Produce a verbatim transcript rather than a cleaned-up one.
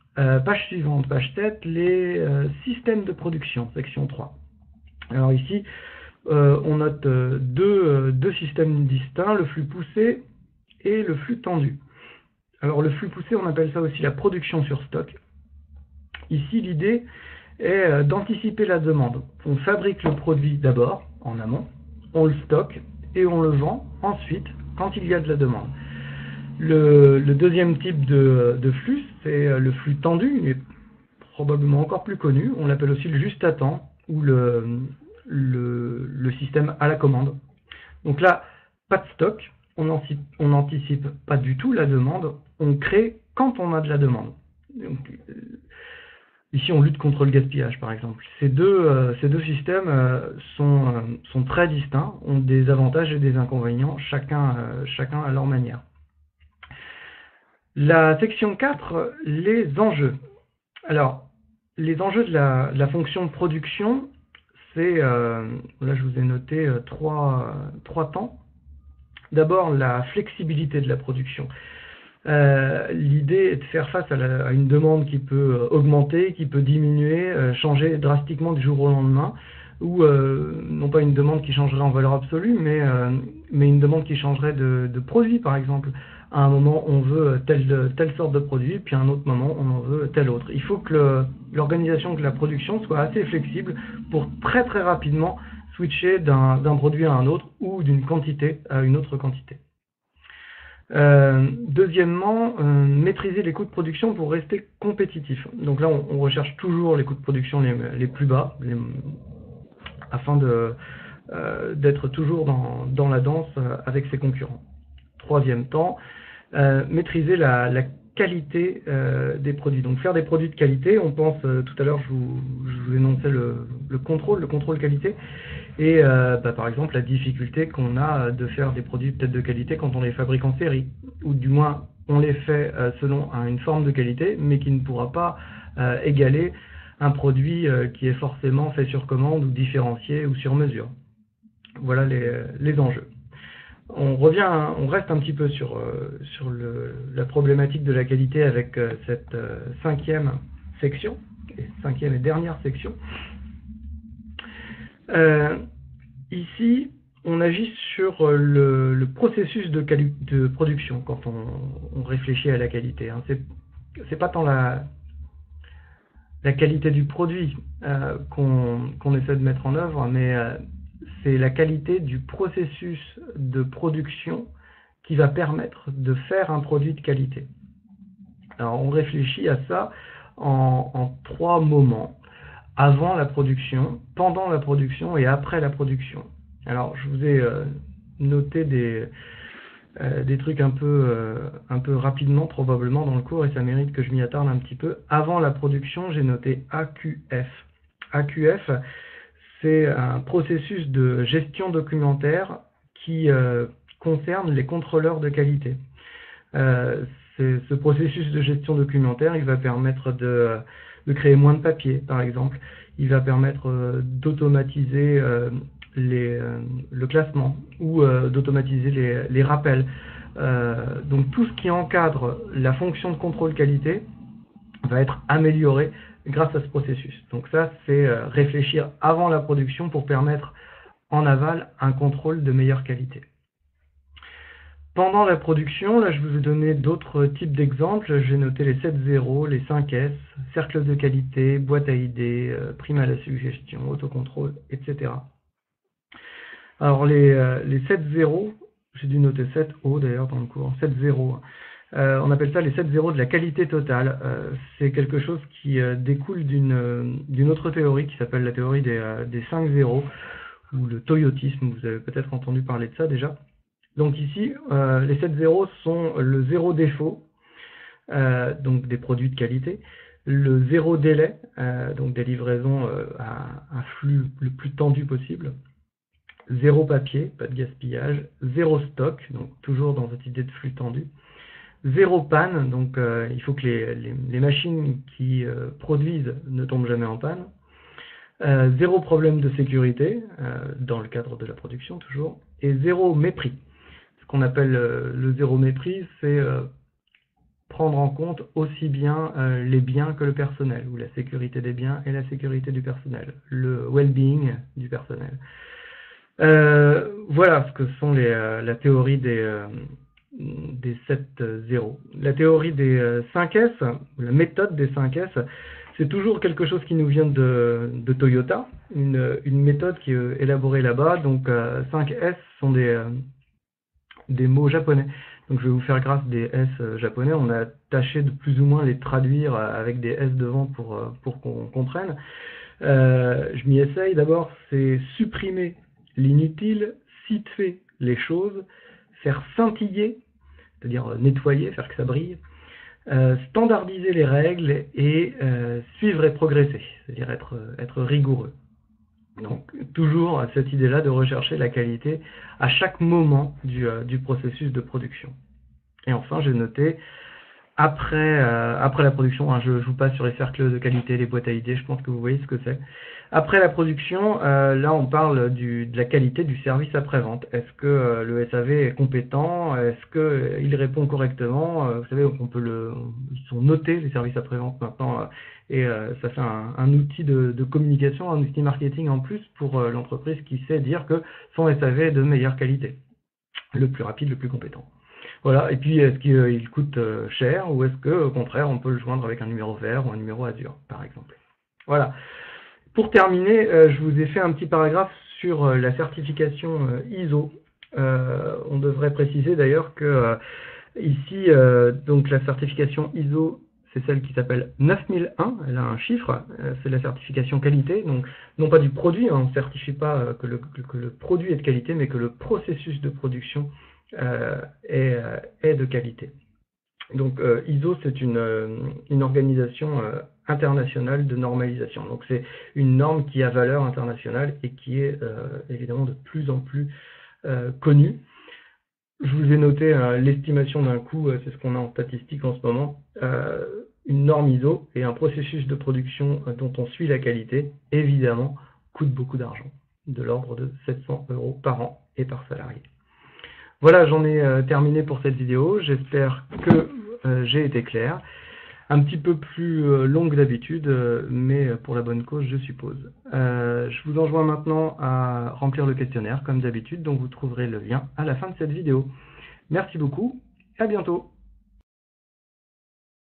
Euh, page suivante, page sept, les euh, systèmes de production, section trois. Alors ici, euh, on note euh, deux, euh, deux systèmes distincts, le flux poussé et le flux tendu. Alors le flux poussé, on appelle ça aussi la production sur stock. Ici, l'idée est euh, d'anticiper la demande. On fabrique le produit d'abord, en amont, on le stocke et on le vend ensuite quand il y a de la demande. Le, le deuxième type de, de flux, c'est le flux tendu, il est probablement encore plus connu, on l'appelle aussi le juste à temps ou le, le, le système à la commande. Donc là, pas de stock, on n'anticipe pas du tout la demande, on crée quand on a de la demande. Donc, ici, on lutte contre le gaspillage, par exemple. Ces deux, euh, ces deux systèmes euh, sont, euh, sont très distincts, ont des avantages et des inconvénients, chacun, euh, chacun à leur manière. La section quatre, les enjeux. Alors, les enjeux de la, de la fonction de production, c'est, euh, là je vous ai noté euh, trois, trois temps. D'abord, la flexibilité de la production. Euh, L'idée est de faire face à, la, à une demande qui peut augmenter, qui peut diminuer, euh, changer drastiquement du jour au lendemain, ou euh, non pas une demande qui changerait en valeur absolue, mais, euh, mais une demande qui changerait de, de produit, par exemple. À un moment, on veut telle, telle sorte de produit, puis à un autre moment, on en veut tel autre. Il faut que l'organisation de la production soit assez flexible pour très très rapidement switcher d'un d'un produit à un autre ou d'une quantité à une autre quantité. Euh, deuxièmement, euh, maîtriser les coûts de production pour rester compétitif. Donc là, on, on recherche toujours les coûts de production les, les plus bas, les, afin de euh, d'être toujours dans, dans la danse avec ses concurrents. Troisième temps, euh, maîtriser la, la qualité euh, des produits. Donc faire des produits de qualité, on pense, euh, tout à l'heure je vous, je vous énonçais le, le contrôle, le contrôle qualité, et euh, bah, par exemple la difficulté qu'on a de faire des produits peut-être de qualité quand on les fabrique en série, ou du moins on les fait euh, selon une forme de qualité, mais qui ne pourra pas euh, égaler un produit euh, qui est forcément fait sur commande ou différencié ou sur mesure. Voilà les, les enjeux. On revient, on reste un petit peu sur, euh, sur le, la problématique de la qualité avec euh, cette euh, cinquième section, et cinquième et dernière section. Euh, ici, on agit sur le, le processus de, de production quand on, on réfléchit à la qualité. Hein. C'est pas tant la, la qualité du produit euh, qu'on qu'on essaie de mettre en œuvre, mais euh, c'est la qualité du processus de production qui va permettre de faire un produit de qualité. Alors on réfléchit à ça en, en trois moments. Avant la production, pendant la production et après la production. Alors je vous ai euh, noté des, euh, des trucs un peu, euh, un peu rapidement probablement dans le cours et ça mérite que je m'y attarde un petit peu. Avant la production, j'ai noté A Q F. A Q F, c'est un processus de gestion documentaire qui euh, concerne les contrôleurs de qualité. Euh, ce processus de gestion documentaire, il va permettre de, de créer moins de papier, par exemple. Il va permettre euh, d'automatiser euh, les, euh, le classement ou euh, d'automatiser les, les rappels. Euh, donc tout ce qui encadre la fonction de contrôle qualité va être amélioré grâce à ce processus. Donc ça, c'est euh, réfléchir avant la production pour permettre en aval un contrôle de meilleure qualité. Pendant la production, là je vous ai donné d'autres types d'exemples. J'ai noté les sept zéro, les cinq S, cercle de qualité, boîte à idées, euh, prime à la suggestion, autocontrôle, et cetera. Alors les, euh, les sept zéro, j'ai dû noter sept O d'ailleurs dans le cours, sept zéro. Euh, on appelle ça les sept zéro de la qualité totale. Euh, c'est quelque chose qui euh, découle d'une d'une autre théorie qui s'appelle la théorie des, euh, des cinq zéro, ou le toyotisme, vous avez peut-être entendu parler de ça déjà. Donc ici, euh, les sept zéro sont le zéro défaut, euh, donc des produits de qualité, le zéro délai, euh, donc des livraisons euh, à un flux le plus tendu possible, zéro papier, pas de gaspillage, zéro stock, donc toujours dans cette idée de flux tendu, zéro panne, donc euh, il faut que les, les, les machines qui euh, produisent ne tombent jamais en panne, euh, zéro problème de sécurité, euh, dans le cadre de la production toujours, et zéro mépris. Ce qu'on appelle euh, le zéro mépris, c'est euh, prendre en compte aussi bien euh, les biens que le personnel, ou la sécurité des biens et la sécurité du personnel, le well-being du personnel. Euh, voilà ce que sont les, euh, la théorie des, euh, des sept zéro. La théorie des euh, cinq S, ou la méthode des cinq S, c'est toujours quelque chose qui nous vient de, de Toyota, une, une méthode qui est élaborée là-bas. Donc euh, cinq S sont des, euh, des mots japonais. Donc je vais vous faire grâce des S japonais. On a tâché de plus ou moins les traduire avec des S devant pour, pour qu'on comprenne. Euh, je m'y essaye. D'abord, c'est supprimer l'inutile, situer les choses, faire scintiller, c'est-à-dire nettoyer, faire que ça brille, euh, standardiser les règles et euh, suivre et progresser, c'est-à-dire être, être rigoureux. Donc, toujours cette idée-là de rechercher la qualité à chaque moment du, euh, du processus de production. Et enfin, j'ai noté, après, euh, après la production, hein, je, je vous passe sur les cercles de qualité, les boîtes à idées, je pense que vous voyez ce que c'est. Après la production, euh, là on parle du, de la qualité du service après-vente. Est-ce que euh, le S A V est compétent? Est-ce qu'il euh, répond correctement? euh, Vous savez, on peut le, ils sont notés les services après-vente maintenant, euh, et euh, ça fait un, un outil de, de communication, un outil marketing en plus pour euh, l'entreprise qui sait dire que son S A V est de meilleure qualité, le plus rapide, le plus compétent. Voilà, et puis est-ce qu'il euh, coûte euh, cher ou est-ce que au contraire on peut le joindre avec un numéro vert ou un numéro azur, par exemple. Voilà. Pour terminer, euh, je vous ai fait un petit paragraphe sur euh, la certification euh, I S O. Euh, on devrait préciser d'ailleurs que euh, ici, euh, donc la certification I S O, c'est celle qui s'appelle neuf mille un, elle a un chiffre, euh, c'est la certification qualité, donc non pas du produit, hein, on ne certifie pas euh, que, le, que, que le produit est de qualité, mais que le processus de production euh, est, euh, est de qualité. Donc euh, I S O, c'est une, euh, une organisation euh, internationale de normalisation. Donc c'est une norme qui a valeur internationale et qui est euh, évidemment de plus en plus euh, connue. Je vous ai noté euh, l'estimation d'un coût, euh, c'est ce qu'on a en statistique en ce moment. Euh, une norme I S O et un processus de production euh, dont on suit la qualité, évidemment, coûte beaucoup d'argent, de l'ordre de sept cents euros par an et par salarié. Voilà, j'en ai euh, terminé pour cette vidéo. J'espère que euh, j'ai été clair. Un petit peu plus euh, longue d'habitude, euh, mais pour la bonne cause, je suppose. Euh, je vous enjoins maintenant à remplir le questionnaire, comme d'habitude, dont vous trouverez le lien à la fin de cette vidéo. Merci beaucoup, et à bientôt.